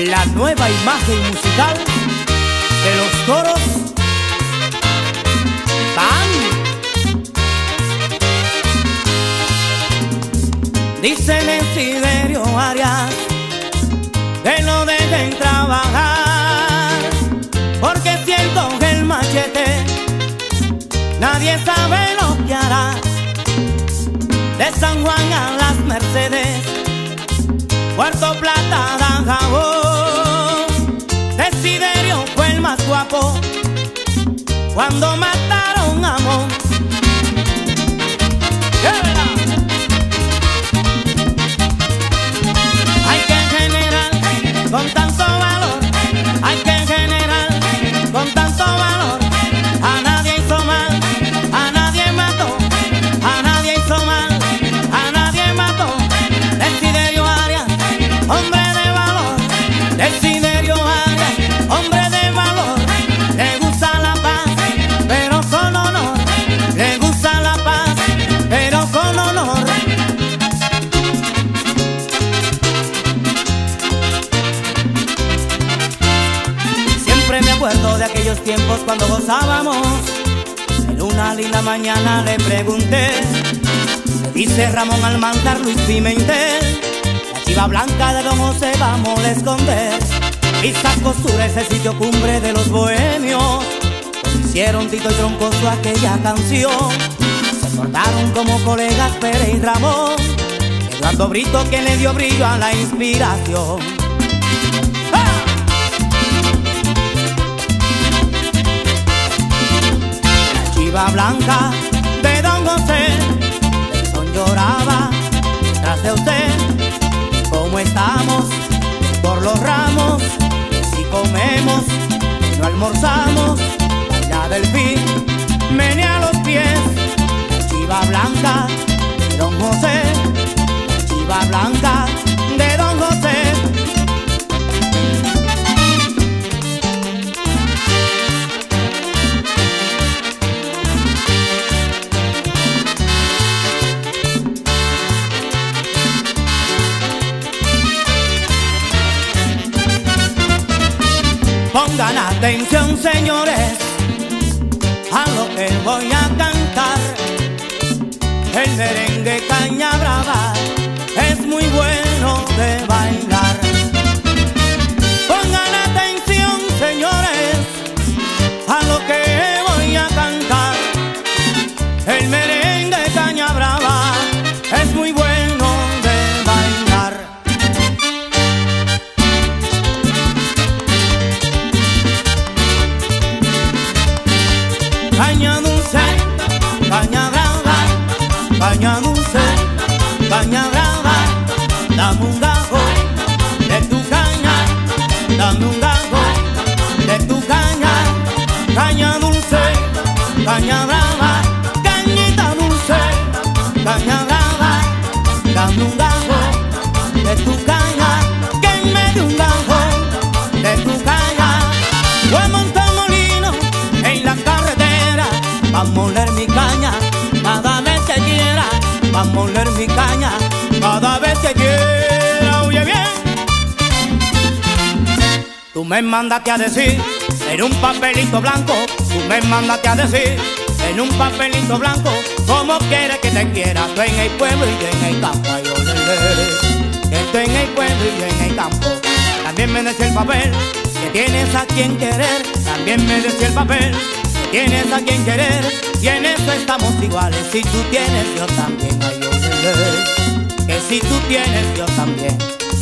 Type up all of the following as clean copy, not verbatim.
la nueva imagen musical de los toros van. Dice Desiderio Arias que no dejen trabajar, porque siento que el machete nadie sabe lo que hará. De San Juan a las Mercedes, Puerto Plata, Dajabón, Desiderio fue el más guapo cuando mataron a Amón. Hay que generar con tanto valor, hay que generar con tanto valor. A nadie hizo mal, a nadie mató, a nadie hizo mal, a nadie mató. Desiderio Arias, hombre de valor. Desiderio Arias, hombre de valor. Le gusta la paz, pero con honor. Le gusta la paz, pero con honor. Siempre me acuerdo de aquellos tiempos cuando gozábamos. En una linda mañana le pregunté, me dice Ramón Almanzar, Luis Pimentel, la chiva blanca de Don José vamos a esconder. Esa costura, ese sitio cumbre de los bohemios, hicieron Tito y Troncoso aquella canción. Se portaron como colegas Pérez y Ramón, Eduardo Brito que le dio brillo a la inspiración. ¡Ah! La chiva blanca de Don José, el son lloraba tras de usted. ¿Cómo estamos por los ramos? Si comemos, no almorzamos. Baila del fin, menea los pies. La chiva blanca de Don José, la chiva blanca de Don José. Pongan atención, señores, a lo que voy a cantar. El merengue Caña Brava es muy bueno de bailar. Pongan atención, señores, a lo que voy a cantar. El merengue Caña Brava es muy bueno de bailar. Caña dulce, caña brava, caña dulce, caña brava. Dame un gajo de tu caña, dame un gajo de tu caña. Caña dulce, caña brava, cañita dulce, caña brava. Dame un gajo de tu caña, que en medio un gajo de tu caña. Voy a montar molino en la carretera, va a moler mi caña cada vez que quiera, va a moler mi caña cada vez que quiera. Oye bien, tú me mandaste a decir en un papelito blanco, tú me mandaste a decir en un papelito blanco, cómo quieres que te quiera. Tú en el pueblo y yo en el campo, ay, que estoy en el pueblo y yo en el campo. También me decía el papel que tienes a quien querer, también me decía el papel que tienes a quien querer, y en eso estamos iguales. Si tú tienes, yo también, ay, que si tú tienes, yo también.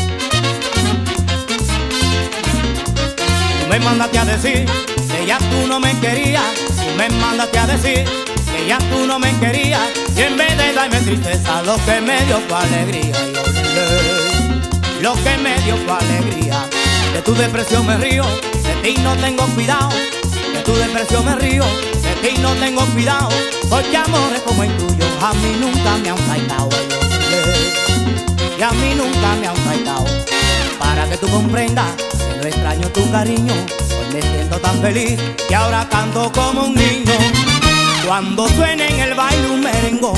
Tú me mandaste a decir que ya tú no me querías, tú me mandaste a decir que ya tú no me querías, y en vez de darme tristeza, lo que me dio fue alegría. Lo que me dio fue alegría. De tu depresión me río, de ti no tengo cuidado. De tu depresión me río, de ti no tengo cuidado, porque amores como el tuyo a mí nunca me han faltado. Y a mí nunca me han faltado. Para que tú comprendas que no extraño tu cariño, hoy me siento tan feliz que ahora canto como un niño. Cuando suene en el baile un merengón,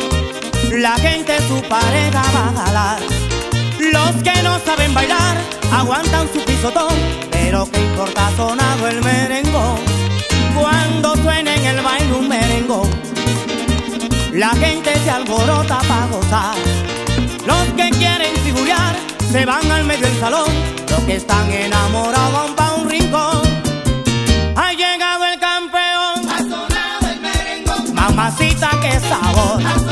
la gente su pareja va a jalar. Los que no saben bailar, aguantan su pisotón, pero qué importa, ha sonado el merengón. Cuando suena en el baile un merengón, la gente se alborota para gozar. Los que quieren figurear se van al medio del salón, los que están enamorados van pa' un rincón. Ha llegado el campeón, ha sonado el merengón, mamacita qué sabor.